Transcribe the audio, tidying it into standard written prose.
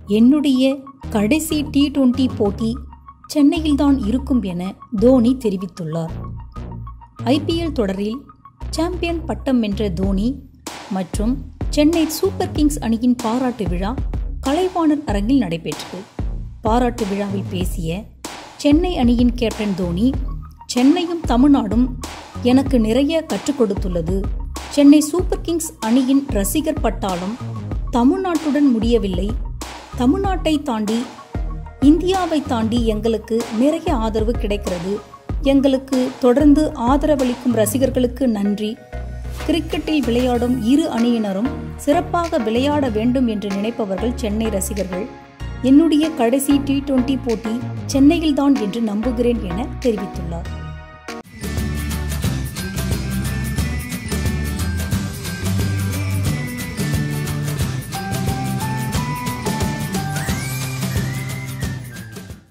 என்னுடைய கடைசி T20 போட்டி சென்னையில்தான் இருக்கும் என தோனி தெரிவித்துள்ளார். IPL தொடரில் சாம்பியன் பட்டம் வென்ற தோனி மற்றும் சென்னை சூப்பர் கிங்ஸ் அணியின் பாராட்டு விழா கலைவாணர் அரங்கில் நடைபெற்றது. பாராட்டு விழாவில் பேசிய சென்னை அணியின் கேப்டன் தோனி, சென்னையும் தமிழ்நாடும் எனக்கு நிறைய கற்றுக் கொடுத்துள்ளது. சென்னை சூப்பர் கிங்ஸ் அணியின் ரசிகர் பட்டாளம் தமிழ்நாட்டுடன் முடியவில்லை. தமிழ்நாட்டை தாண்டி இந்தியாவை தாண்டி எங்களுக்கு நிறைய ஆதரவு கிடைக்கிறது. எங்களுக்கு தொடர்ந்து ஆதரவளிக்கும் ரசிகர்களுக்கு நன்றி. கிரிக்கெட்டில் விளையாடும் இரு அணியினரும் சிறப்பாக விளையாட வேண்டும் என்று நினைப்பவர்கள் சென்னை ரசிகர்கள். என்னுடைய கடைசி T20 போட்டி சென்னையில்தான் என்று நம்புகிறேன் என தெரிவித்துள்ளார்.